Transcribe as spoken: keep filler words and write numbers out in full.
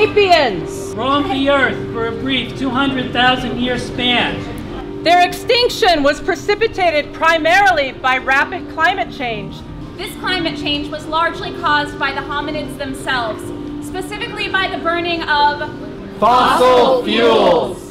Sapiens roamed the earth for a brief two hundred thousand year span. Their extinction was precipitated primarily by rapid climate change. This climate change was largely caused by the hominids themselves, specifically by the burning of fossil fuels.